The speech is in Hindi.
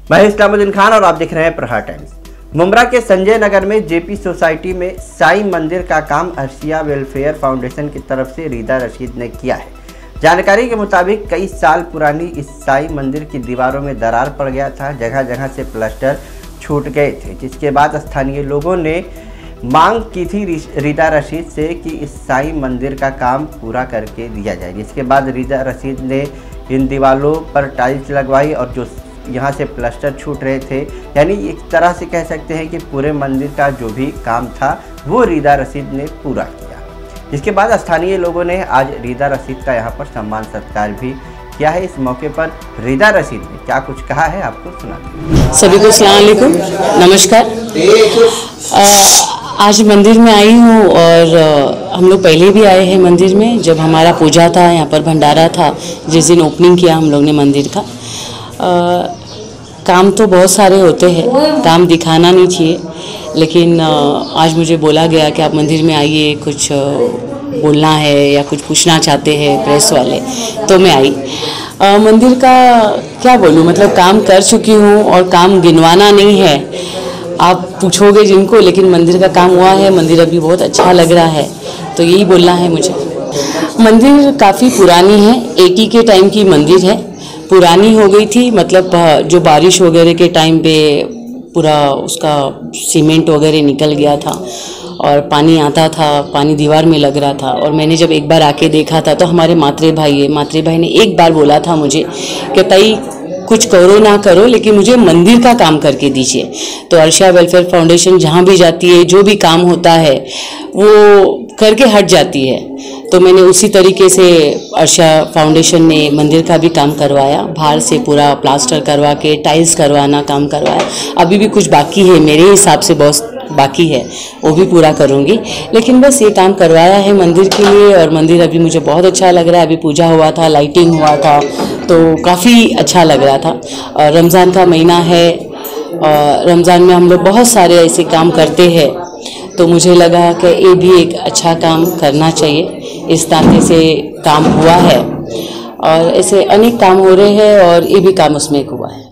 मैं इस्लामुद्दीन खान और आप देख रहे हैं प्रहार टाइम्स। मुंब्रा के संजय नगर में जेपी सोसाइटी में साईं मंदिर का काम अर्शिया वेलफेयर फाउंडेशन की तरफ से रीदा रशीद ने किया है। जानकारी के मुताबिक कई साल पुरानी इस साईं मंदिर की दीवारों में दरार पड़ गया था, जगह जगह से प्लास्टर छूट गए थे, जिसके बाद स्थानीय लोगों ने मांग की थी रीदा रशीद से कि इस साईं मंदिर का काम पूरा करके दिया जाए। जिसके बाद रीदा रशीद ने इन दीवारों पर टाइल्स लगवाई और जो यहाँ से प्लास्टर छूट रहे थे, यानी एक तरह से कह सकते हैं कि पूरे मंदिर का जो भी काम था वो रीदा रशीद ने पूरा किया। जिसके बाद स्थानीय लोगों ने आज रीदा रशीद का यहाँ पर सम्मान सत्कार भी किया है। इस मौके पर रीदा रशीद ने क्या कुछ कहा है आपको सुना। सभी को अस्सलाम वालेकुम, नमस्कार। आज मंदिर में आई हूँ और हम लोग पहले भी आए हैं मंदिर में। जब हमारा पूजा था, यहाँ पर भंडारा था, जिस दिन ओपनिंग किया हम लोग ने मंदिर का। काम तो बहुत सारे होते हैं, काम दिखाना नहीं चाहिए, लेकिन आज मुझे बोला गया कि आप मंदिर में आइए, कुछ बोलना है या कुछ पूछना चाहते हैं प्रेस वाले, तो मैं आई। मंदिर का क्या बोलूँ, मतलब काम कर चुकी हूँ और काम गिनवाना नहीं है, आप पूछोगे जिनको, लेकिन मंदिर का काम हुआ है। मंदिर अभी बहुत अच्छा लग रहा है, तो यही बोलना है मुझे। मंदिर काफ़ी पुरानी है, 80 के टाइम की मंदिर है। पुरानी हो गई थी, मतलब जो बारिश वगैरह के टाइम पे पूरा उसका सीमेंट वगैरह निकल गया था और पानी आता था, पानी दीवार में लग रहा था। और मैंने जब एक बार आके देखा था तो हमारे मात्रे भाई ने एक बार बोला था मुझे कि ताई कुछ करो ना करो, लेकिन मुझे मंदिर का काम करके दीजिए। तो अर्शिया वेलफेयर फाउंडेशन जहाँ भी जाती है, जो भी काम होता है वो करके हट जाती है। तो मैंने उसी तरीके से अर्शिया फाउंडेशन ने मंदिर का भी काम करवाया, बाहर से पूरा प्लास्टर करवा के टाइल्स करवाना काम करवाया। अभी भी कुछ बाकी है, मेरे हिसाब से बहुत बाकी है, वो भी पूरा करूँगी, लेकिन बस ये काम करवाया है मंदिर के लिए। और मंदिर अभी मुझे बहुत अच्छा लग रहा है। अभी पूजा हुआ था, लाइटिंग हुआ था, तो काफ़ी अच्छा लग रहा था। और रमज़ान का महीना है और रमज़ान में हम लोग बहुत सारे ऐसे काम करते हैं, तो मुझे लगा कि ये भी एक अच्छा काम करना चाहिए। इस नाते से काम हुआ है और ऐसे अनेक काम हो रहे हैं और ये भी काम उसमें एक हुआ है।